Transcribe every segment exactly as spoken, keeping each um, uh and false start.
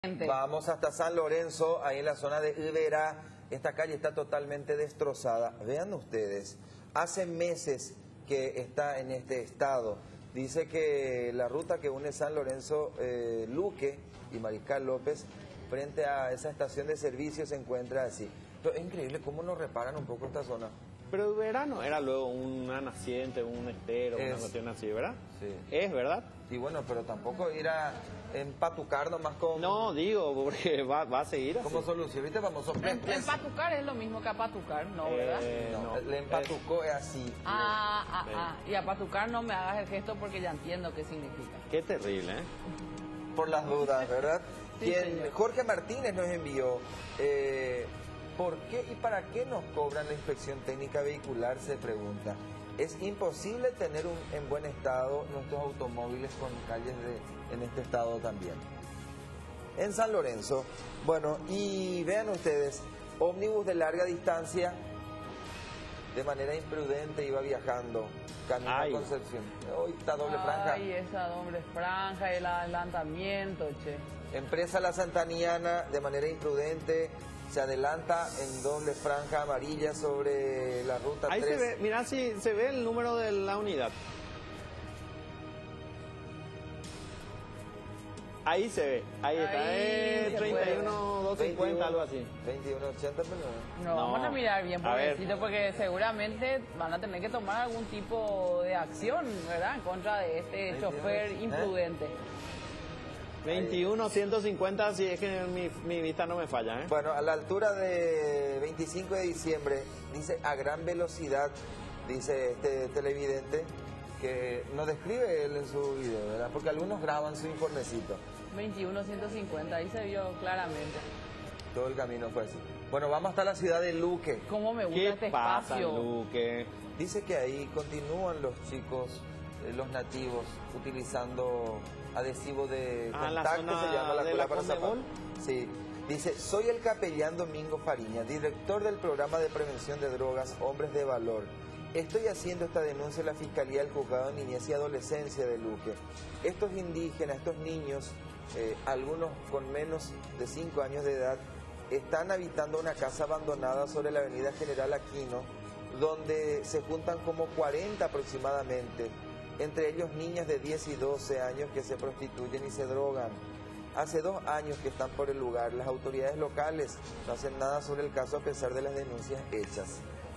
Vamos hasta San Lorenzo, ahí en la zona de Iberá. Esta calle está totalmente destrozada. Vean ustedes, hace meses que está en este estado. Dice que la ruta que une San Lorenzo, eh, Luque y Mariscal López, frente a esa estación de servicio se encuentra así. Pero es increíble cómo nos reparan un poco esta zona. Pero verano era luego una naciente, un estero, Es, una cuestión así, ¿verdad? Sí. Es, ¿verdad? Y bueno, pero tampoco ir a empatucar nomás con... No, digo, porque va, va a seguir así. Como solución, ¿viste? Vamos a... Em- Empatucar es lo mismo que apatucar, ¿no? Eh, ¿Verdad? No, no, le empatucó es así. Ah, ah, Sí. ah. Y apatucar no me hagas el gesto porque ya entiendo qué significa. Qué terrible, ¿eh? Por las dudas, ¿verdad? Sí, Quien, señor. Jorge Martínez nos envió, eh, ¿por qué y para qué nos cobran la inspección técnica vehicular? Se pregunta. Es imposible tener un, en buen estado nuestros automóviles con calles de, en este estado también. En San Lorenzo, bueno, y vean ustedes, ómnibus de larga distancia, de manera imprudente iba viajando, camino Ay. a Concepción. Hoy está doble franja. Ay, esa doble franja, el adelantamiento, che. Empresa La Santaniana, de manera imprudente, se adelanta en doble franja amarilla sobre la ruta Ahí tres. se ve, mira si se ve el número de la unidad. Ahí se ve, ahí, está, Ahí eh, se treinta y uno doscientos cincuenta, algo así. veintiuno ochenta, pero no. No, No. vamos a mirar bien, A ver. pobrecito, porque seguramente van a tener que tomar algún tipo de acción, ¿verdad? En contra de este Ahí chofer tienes, ¿eh? imprudente. veintiuno ciento cincuenta, si es que mi, mi vista no me falla, ¿eh? Bueno, a la altura de veinticinco de diciembre, dice a gran velocidad, dice este televidente, que nos describe él en su video, ¿verdad? Porque algunos graban su informecito. veintiuno ciento cincuenta, ahí se vio claramente. Todo el camino fue así. Bueno, vamos hasta la ciudad de Luque. ¿Cómo me gusta ¿Qué este pasa, espacio? Luque? Dice que ahí continúan los chicos, eh, los nativos, utilizando adhesivo de Ah, la contacto, zona se llama la de cola la para zapatos. Conmebol. Sí. Dice, soy el capellán Domingo Fariña, director del programa de prevención de drogas Hombres de Valor. Estoy haciendo esta denuncia en la Fiscalía del Juzgado de Niñez y Adolescencia de Luque. Estos indígenas, estos niños, eh, algunos con menos de cinco años de edad, están habitando una casa abandonada sobre la avenida General Aquino, donde se juntan como cuarenta aproximadamente, entre ellos niñas de diez y doce años que se prostituyen y se drogan. Hace dos años que están por el lugar, las autoridades locales no hacen nada sobre el caso a pesar de las denuncias hechas.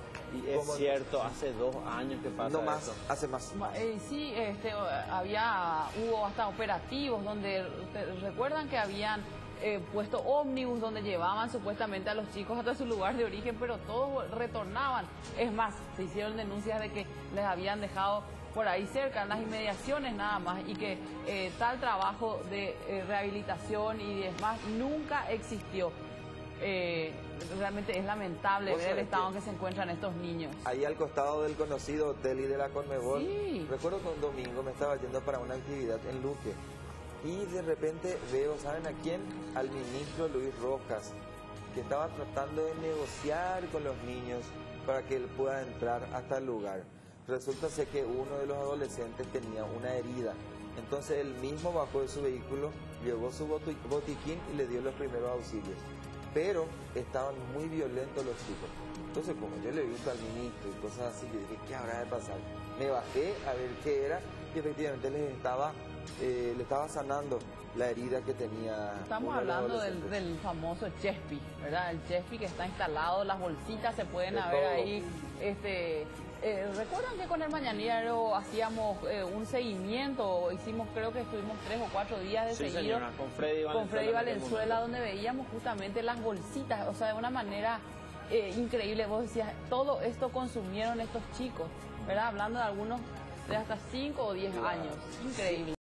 Y es ¿Cómo no? cierto, hace dos años que pasa No más, eso. hace más. Ma- eh, sí, este, había, hubo hasta operativos donde, ¿te- ¿recuerdan que habían eh, puesto ómnibus donde llevaban supuestamente a los chicos hasta su lugar de origen, pero todos retornaban? Es más, se hicieron denuncias de que les habían dejado por ahí cerca, en las inmediaciones nada más, y que eh, tal trabajo de eh, rehabilitación y demás nunca existió. Eh, realmente es lamentable ¿Vos ver el sabés estado qué? en que se encuentran estos niños. Ahí al costado del conocido hotel y de la Conmebol, Sí. recuerdo que un domingo me estaba yendo para una actividad en Luque y de repente veo, ¿saben a quién? Al ministro Luis Rojas, que estaba tratando de negociar con los niños para que él pueda entrar hasta el lugar. Resulta ser que uno de los adolescentes tenía una herida, entonces él mismo bajó de su vehículo, llevó su boti- botiquín y le dio los primeros auxilios. Pero estaban muy violentos los chicos. Entonces, como yo le he visto al ministro y cosas así, yo dije, ¿qué habrá de pasar? Me bajé a ver qué era y efectivamente les estaba, eh, le estaba sanando la herida que tenía. Estamos uno de los hablando del, adolescentes. del famoso Chespi, ¿verdad? El Chespi que está instalado, las bolsitas se pueden De ver todo. ahí. Este, eh, ¿recuerdan que con el Mañanero hacíamos eh, un seguimiento? Hicimos, creo que estuvimos tres o cuatro días de Sí, seguido señora, con Freddy con Freddy Valenzuela, Valenzuela, donde veíamos justamente las bolsitas, o sea, de una manera eh, increíble. Vos decías, todo esto consumieron estos chicos, ¿verdad? Hablando de algunos de hasta cinco o diez Claro. años. Increíble.